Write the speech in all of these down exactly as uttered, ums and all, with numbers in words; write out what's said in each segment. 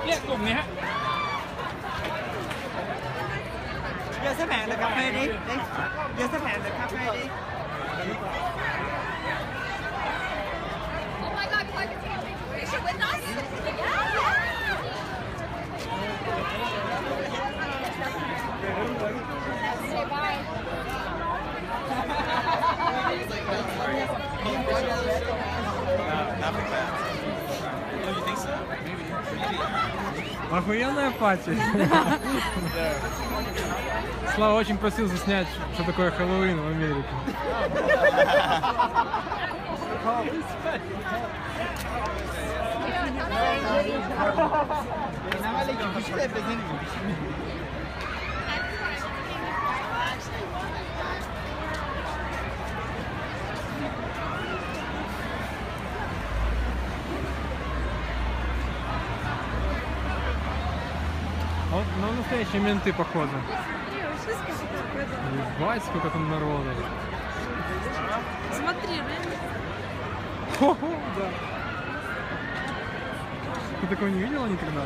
เนี่ยกลุ่มนี้ฮะเยอะสักแผงเลยครับเฟดิเยอะสักแผงเลยครับเฟดิ Oh my God, would you like to take a picture with us? Yeah. Say bye. Nothing bad. Oh, you think so? Maybe. Охуенная пати. Слава очень просил заснять, что такое Хэллоуин в Америке. Он, ну, настоящие менты, походу. Ебать, сколько там народу. Смотри, Хо-хо, да. Ты такого не видела никогда?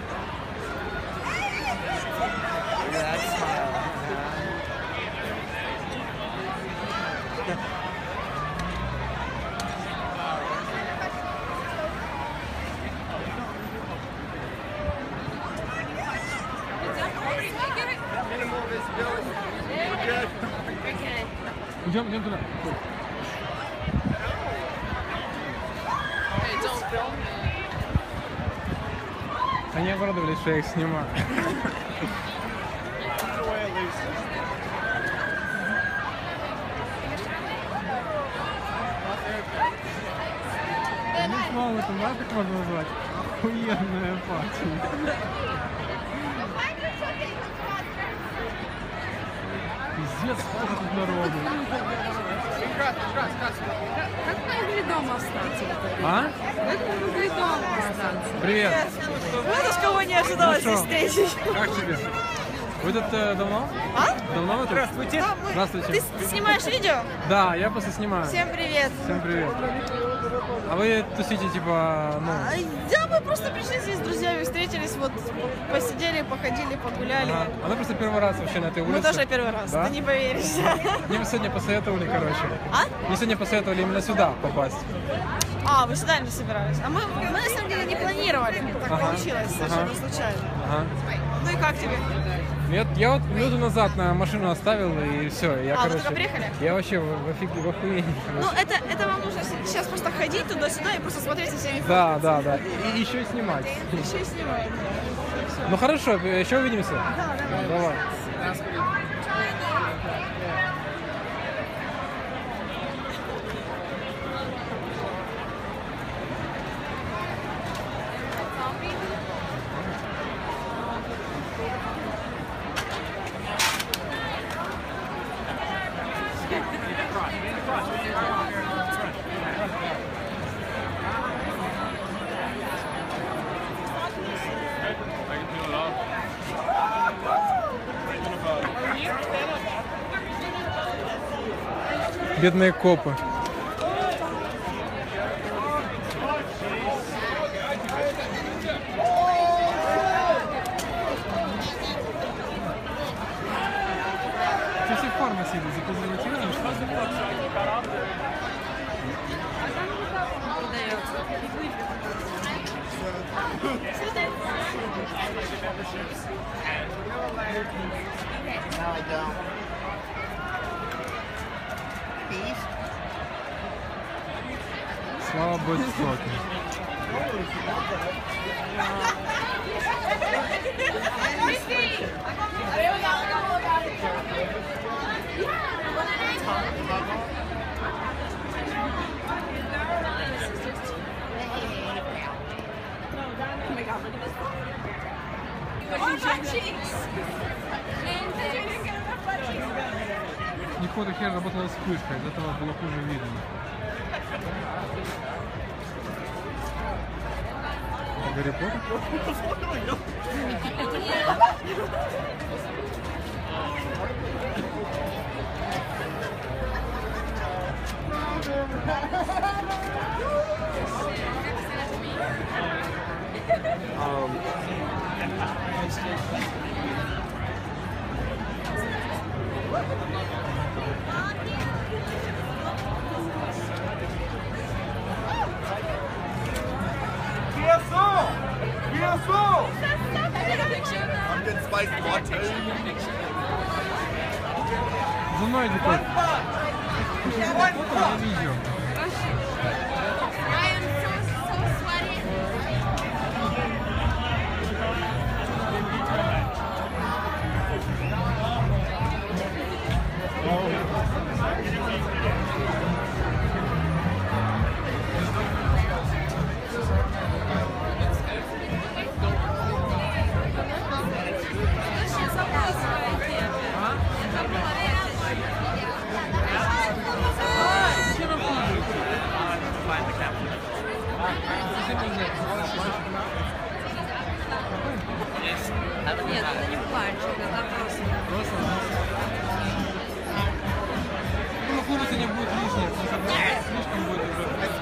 Идем, идем туда. Они обрадовались, что я их снимаю. Я не знал, это да, так можно назвать? Охуенная пати. Пиздец, сколько тут народу. как мы могли дома остаться? А? Как мы могли дома остаться? Привет. Вот уж кого не ожидала здесь встретить. Как тебе? Вы тут э, давно? А? Давно вы тут? Здравствуйте. Да, мы- Здравствуйте. Ты, ты снимаешь видео? Да, я просто снимаю. Всем привет. Всем привет. А вы тусите типа, ну... А, Да, мы просто пришли здесь с друзьями, встретились, вот посидели, походили, погуляли. Ага. А вы просто первый раз вообще на этой улице? Мы тоже первый раз, Да? ты не поверишь. Мне вы сегодня посоветовали, короче. А? Мне сегодня посоветовали именно сюда попасть. А, вы сюда не собирались? А мы, мы на самом деле не планировали, так Ага. получилось, совершенно Ага. случайно. Ага. Ну и как тебе? Я, я вот минуту назад на машину оставил, и все. Я, А, вы короче, только приехали? Я вообще в, в, офиг... в охуении. Ну это, это вам нужно сейчас просто ходить туда-сюда и просто смотреть со всеми Да, да, да. И, и еще и снимать. еще и снимать. Ну хорошо, еще увидимся. Да, давай. Давай. Бедные копы. Ты все в форме сидишь, запозолотируешь? No, I don't. Beef? Слава богу, соки. Никто хер работала вспышкой, из этого было хуже видно. Гарри Поттер? Um, I'm getting spiced latte. За мной иди тут. Я видео. I am so, so sweaty. Нет, это не планчик, это просто. Просто? Ну, хуже сегодня будет лишнее, потому что слишком будет уже.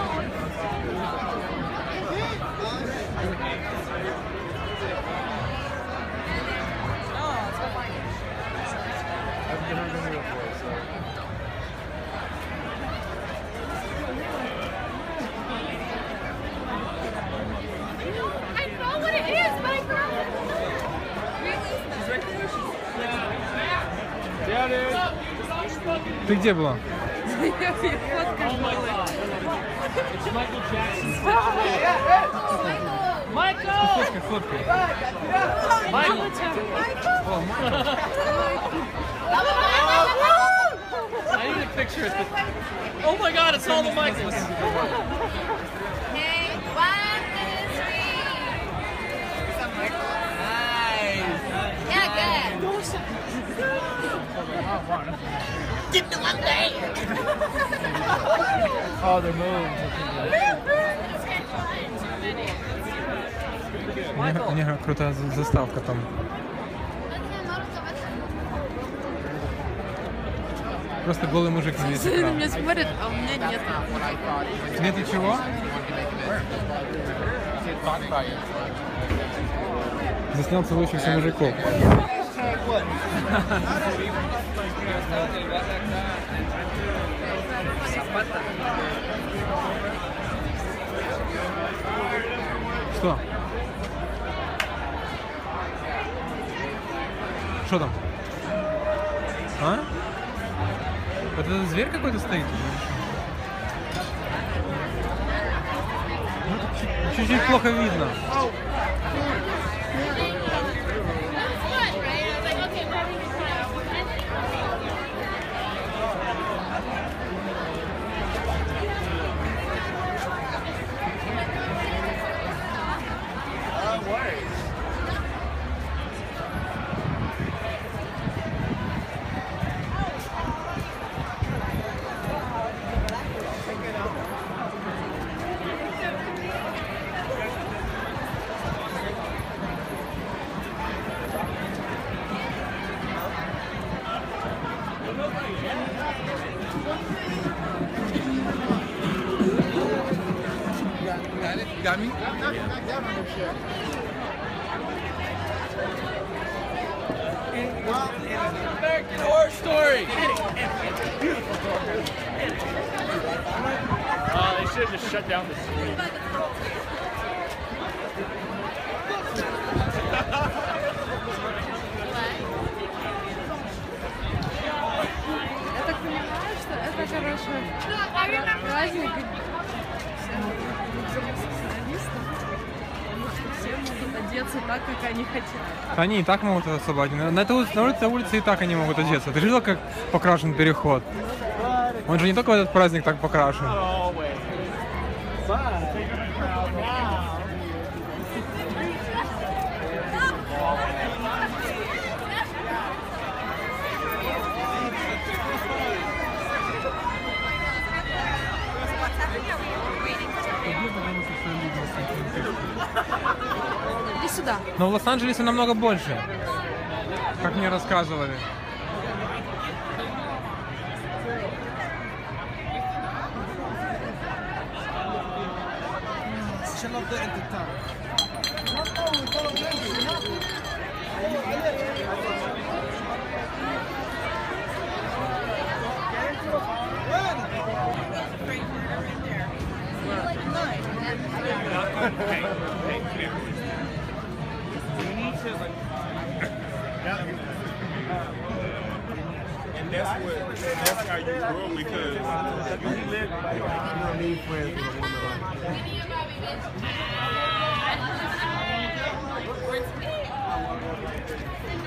I know what it is, but I forgot what it is. Ты где была? Я фоткаю голой. Фоткай, фоткай. О, Майкл. I need a picture at the... Oh my god, it's all the Michaels! Okay, one, two, three. Nice! Yeah, good. Get the one day. Oh, they're moving. У них, у них крутая за- заставка там. Просто голый мужик на весь Все на экран. меня смотрят, а у меня нет. Нет чего? Заснял целующихся мужиков. Что? Что там? А? Вот этот зверь какой-то стоит? Ну, тут чуть- чуть-чуть плохо видно. You got me? American Horror Story! Uh, they should have just shut down the screen. Я так понимаю, что это, короче, праздник профессионалистов. Все могут одеться так, как они хотят. Они и так могут особо одеться. На этой улице, на улице, улице и так они могут одеться. Ты же видел, как покрашен переход? Он же не только в этот праздник так покрашен. Иди сюда. Но в Лос-Анджелесе намного больше, как мне рассказывали. Shut up the Hey, hey, come here. You need to. And that's what. That's how you grow because you live. You don't need friends with a woman like that.